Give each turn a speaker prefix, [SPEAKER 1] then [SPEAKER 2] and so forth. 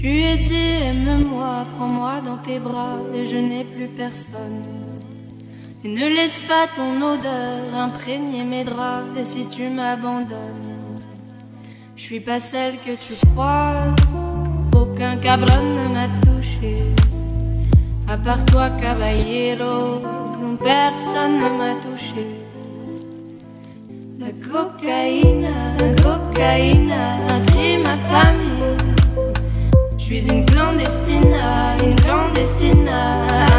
[SPEAKER 1] lui ai dit aime-moi, prends-moi dans tes bras et je n'ai plus personne. Et ne laisse pas ton odeur imprégner mes draps. Et si tu m'abandonnes, je suis pas celle que tu crois. Aucun cabron ne m'a touché, à part toi caballero, non personne ne m'a touché. La cocaïne a pris ma famille. Je suis une clandestine,